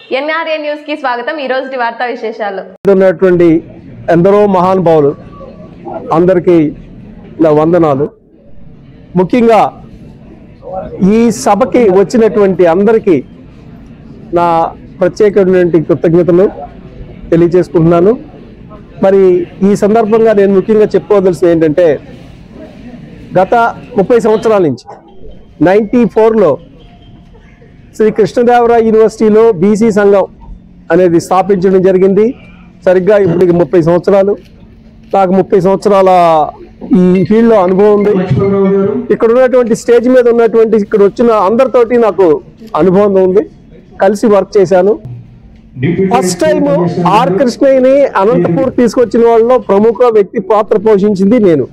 NRA news కి స్వాగతం. ఈ రోజు వార్తా విశేషాలు. ఉన్నటువంటి ఎందరో మహానుభావులు అందరికీ నా వందనాలు. ముఖ్యంగా ఈ సభకి వచ్చినటువంటి అందరికీ నా ప్రత్యేకమైనటువంటి కృతజ్ఞతలు తెలియజేసుకుంటున్నాను. మరి ఈ సందర్భంగా నేను ముఖ్యంగా చెప్పుకోవాల్సింది ఏంటంటే, గత 30 సంవత్సరాల నుంచి 94లో శ్రీ కృష్ణదేవరాయ యూనివర్సిటీలో బీసీ సంఘం అనేది స్థాపించడం జరిగింది. సరిగ్గా ఇప్పటికి 30 సంవత్సరాలు. నాకు 30 సంవత్సరాల ఈ ఫీల్డ్లో అనుభవం ఉంది. ఇక్కడ ఉన్నటువంటి స్టేజ్ మీద ఉన్నటువంటి ఇక్కడ వచ్చిన అందరితోటి నాకు అనుభవం ఉంది. కలిసి వర్క్ చేశాను. ఫస్ట్ టైం ఆర్ కృష్ణయ్యని అనంతపూర్ తీసుకొచ్చిన వాళ్ళలో ప్రముఖ వ్యక్తి పాత్ర పోషించింది నేను.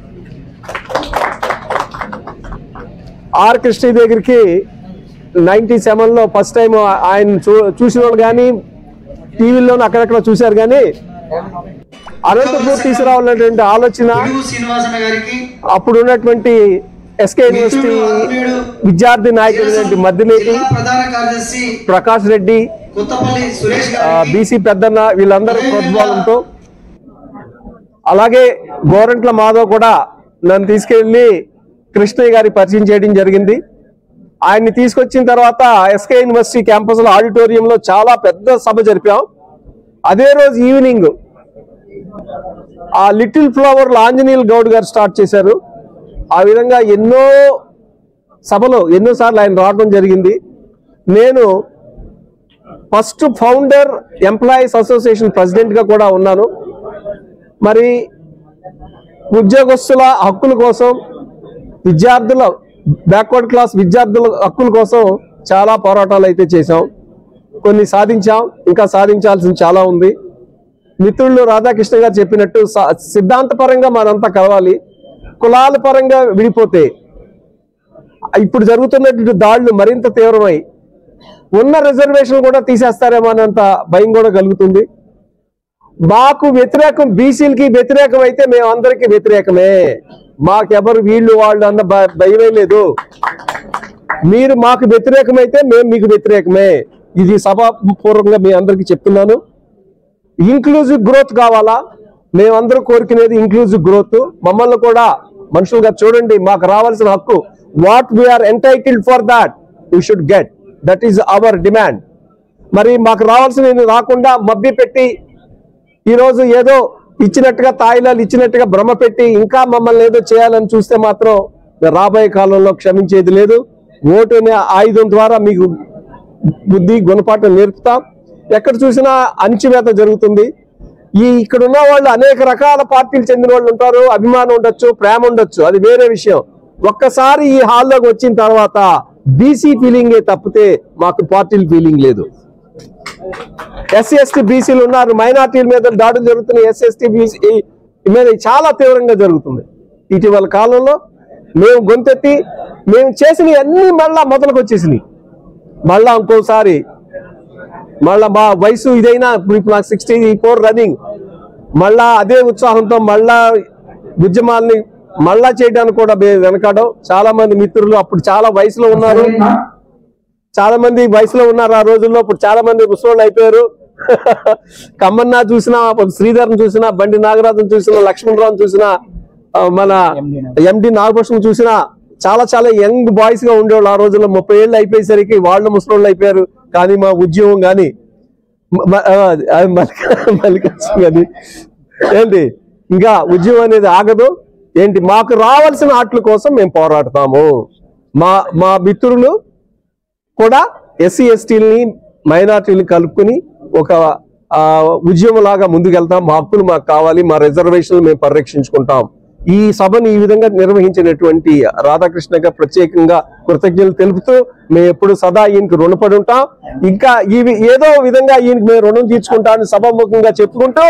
ఆర్ కృష్ణయ్య దగ్గరికి 97లో ఫస్ట్ టైం ఆయన చూసిన వాళ్ళు కానీ టీవీలోనే అక్కడక్కడ చూశారు. కానీ అనంతపూర్ తీసుకురావాలనేటువంటి ఆలోచన అప్పుడు ఉన్నటువంటి ఎస్కే యూనివర్సిటీ విద్యార్థి నాయకుడు మద్దిలేటి ప్రకాష్ రెడ్డి, బీసీ పెద్దన్న వీళ్ళందరూ ప్రోద్బలంతో, అలాగే గోరంట్ల మాధవ్ కూడా నన్ను తీసుకెళ్లి కృష్ణయ్య గారి పరిచయం చేయడం జరిగింది. ఆయన్ని తీసుకొచ్చిన తర్వాత ఎస్కే యూనివర్సిటీ క్యాంపస్ లో ఆడిటోరియంలో చాలా పెద్ద సభ జరిపాం. అదే రోజు ఈవినింగ్ ఆ లిటిల్ ఫ్లవర్ ఆంజనేయులు గౌడ్ గారు స్టార్ట్ చేశారు. ఆ విధంగా ఎన్నో సభలో ఎన్నోసార్లు ఆయన రావడం జరిగింది. నేను first founder employees association president గా కూడా ఉన్నాను. మరి ఉద్యోగస్తుల హక్కుల కోసం, విద్యార్థుల బ్యాక్వర్డ్ క్లాస్ విద్యార్థుల హక్కుల కోసం చాలా పోరాటాలు అయితే చేశాం. కొన్ని సాధించాం, ఇంకా సాధించాల్సింది చాలా ఉంది. మిత్రులు రాధాకృష్ణ గారు చెప్పినట్టు సిద్ధాంతపరంగా మనంతా కలవాలి. కులాల పరంగా విడిపోతే ఇప్పుడు జరుగుతున్నటువంటి దాడులు మరింత తీవ్రమై ఉన్న రిజర్వేషన్ కూడా తీసేస్తారేమో అన్నంత భయం కూడా కలుగుతుంది. మాకు వ్యతిరేకం, బీసీలకి వ్యతిరేకం అయితే మేము అందరికీ వ్యతిరేకమే. మాకెవరు వీళ్ళు వాళ్ళు అన్న భయమే లేదు. మీరు మాకు వ్యతిరేకమైతే మేము మీకు వ్యతిరేకమే. ఇది సభాపూర్వకంగా మీ అందరికీ చెప్తున్నాను. ఇంక్లూజివ్ గ్రోత్ కావాలా? మేమందరూ కోరుకునేది ఇంక్లూజివ్ గ్రోత్. మమ్మల్ని కూడా మనుషులుగా చూడండి. మాకు రావాల్సిన హక్కు, what we are entitled for that we should get, that is our demand. మరి మాకు రావాల్సిన రాకుండా మభ్య పెట్టి ఈరోజు ఏదో ఇచ్చినట్టుగా తాయిలాలు ఇచ్చినట్టుగా భ్రమ పెట్టి ఇంకా మమ్మల్ని ఏదో చేయాలని చూస్తే మాత్రం రాబోయే కాలంలో క్షమించేది లేదు. ఓటు అనే ఆయుధం ద్వారా మీకు బుద్ధి గుణపాఠం నేర్పుతాం. ఎక్కడ చూసినా అణచివేత జరుగుతుంది. ఇక్కడ ఉన్న వాళ్ళు అనేక రకాల పార్టీలు చెందిన వాళ్ళు ఉంటారు. అభిమానం ఉండొచ్చు, ప్రేమ ఉండొచ్చు, అది వేరే విషయం. ఒక్కసారి ఈ హాల్లోకి వచ్చిన తర్వాత బీసీ ఫీలింగే తప్పితే మాకు పార్టీల ఫీలింగ్ లేదు. ఎస్సీ ఎస్టీ బీసీలు ఉన్నారు, మైనార్టీల మీద దాడులు జరుగుతున్నాయి. ఎస్సీ ఎస్టీ బీసీ మీద చాలా తీవ్రంగా జరుగుతుంది. ఇటీవల కాలంలో మేము గొంతెత్తి మేము చేసినవి అన్ని మళ్ళా మొదలకు వచ్చేసినాయి. మళ్ళా ఇంకోసారి మళ్ళా మా వయసు ఇదైనా ఇప్పుడు నాకు 64 రన్నింగ్, మళ్ళా అదే ఉత్సాహంతో మళ్ళా ఉద్యమాల్ని మళ్ళా చేయడానికి కూడా వెనకాడడం. చాలా మంది మిత్రులు అప్పుడు చాలా వయసులో ఉన్నారు, చాలా మంది వయసులో ఉన్నారు ఆ రోజుల్లో. ఇప్పుడు చాలా మంది ముసలోళ్ళు అయిపోయారు. కమ్మన్న చూసినా, శ్రీధర్ని చూసినా, బండి నాగరాజును చూసినా, లక్ష్మణరావుని చూసినా, మన ఎండి నాగభూషణ్ చూసినా చాలా చాలా యంగ్ బాయ్స్ గా ఉండేవాళ్ళు ఆ రోజుల్లో. 30 ఏళ్ళు అయిపోయేసరికి వాళ్ళు ముసలోళ్ళు అయిపోయారు. కానీ మా ఉద్యమం కానీ కానీ ఏంటి, ఇంకా ఉద్యమం అనేది ఆగదు. ఏంటి, మాకు రావాల్సిన ఆటల కోసం మేము పోరాడతాము. మా మిత్రులు కూడా ఎస్సీ ఎస్టీలని మైనార్టీని కలుపుకుని ఒక ఉద్యమం లాగా ముందుకెళ్తాం. మా హక్కులు మాకు కావాలి, మా రిజర్వేషన్లు మేము పరిరక్షించుకుంటాం. ఈ సభను ఈ విధంగా నిర్వహించినటువంటి రాధాకృష్ణగా ప్రత్యేకంగా కృతజ్ఞతలు తెలుపుతూ మేము ఎప్పుడు సదా ఈయనకి రుణపడి ఉంటాం. ఇంకా ఏదో విధంగా ఈయనకి మేము రుణం తీర్చుకుంటామని సభాముఖంగా చెప్పుకుంటూ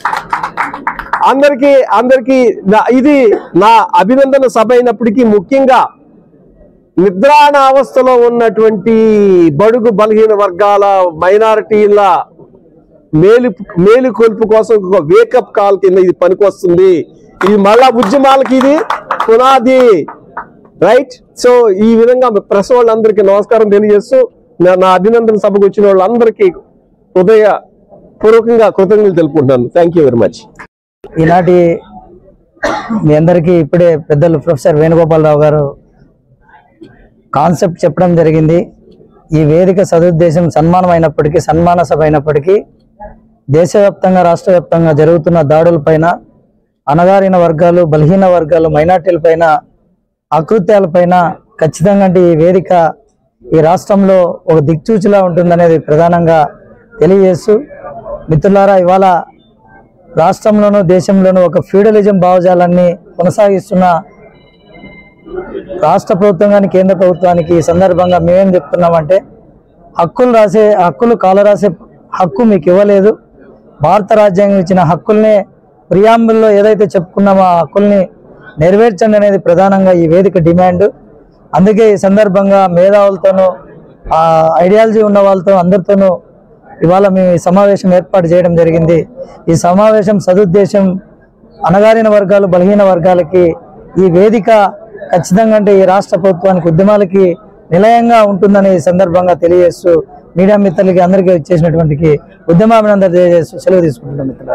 అందరికీ ఇది నా అభినందన సభ అయినప్పటికీ ముఖ్యంగా నిద్రానావస్థలో ఉన్నటువంటి బడుగు బలహీన వర్గాల మైనారిటీల మేలుకొల్పు కోసం ఒక వేకప్ కాల్ కింద ఇది పనికొస్తుంది. ఇది మళ్ళా ఉద్యమాలకి ఇది పునాది, రైట్? సో ఈ విధంగా ప్రెస్ వాళ్ళందరికీ నమస్కారం తెలియజేస్తూ నా అభినందన సభకు వచ్చిన వాళ్ళందరికీ హృదయపూర్వకంగా కృతజ్ఞతలు తెలుపుకుంటున్నాను. Thank you very much. ఈనాటి మీ అందరికీ ఇప్పుడే పెద్దలు ప్రొఫెసర్ వేణుగోపాలరావు గారు కాన్సెప్ట్ చెప్పడం జరిగింది. ఈ వేదిక సదుద్దేశం సన్మానం అయినప్పటికీ, సన్మాన సభ అయినప్పటికీ దేశవ్యాప్తంగా రాష్ట్ర వ్యాప్తంగా జరుగుతున్న దాడులపైన, అణగారిన వర్గాలు, బలహీన వర్గాలు, మైనార్టీలపైన, అకృత్యాలపైన ఖచ్చితంగా ఈ వేదిక ఈ రాష్ట్రంలో ఒక దిక్చూచిలా ఉంటుందనేది ప్రధానంగా తెలియజేస్తూ, మిత్రులారా, ఇవాళ రాష్ట్రంలోనూ దేశంలోనూ ఒక ఫ్యూడలిజం భావజాలాన్ని కొనసాగిస్తున్న రాష్ట్ర ప్రభుత్వం కానీ కేంద్ర ప్రభుత్వానికి ఈ సందర్భంగా మేమేం చెప్తున్నామంటే, హక్కులు కాలరాసే హక్కు మీకు ఇవ్వలేదు. భారత రాజ్యాంగం ఇచ్చిన హక్కుల్ని ప్రియాంబుల్లో ఏదైతే చెప్పుకున్నామో ఆ హక్కుల్ని నెరవేర్చండి అనేది ప్రధానంగా ఈ వేదిక డిమాండ్. అందుకే ఈ సందర్భంగా మేధావులతోనూ, ఐడియాలజీ ఉన్న వాళ్ళతో అందరితోనూ ఇవాళ మేము ఈ సమావేశం ఏర్పాటు చేయడం జరిగింది. ఈ సమావేశం సదుద్దేశం అణగారిన వర్గాలు, బలహీన వర్గాలకి ఈ వేదిక ఖచ్చితంగా ఈ రాష్ట్ర ప్రభుత్వానికి, ఉద్యమాలకి నిలయంగా ఉంటుందని ఈ సందర్భంగా తెలియజేస్తూ, మీడియా మిత్రులకి అందరికీ వచ్చేసినటువంటి ఉద్యమాభినందనలు తెలియజేస్తూ సెలవు తీసుకుంటున్నాం మిత్రులు.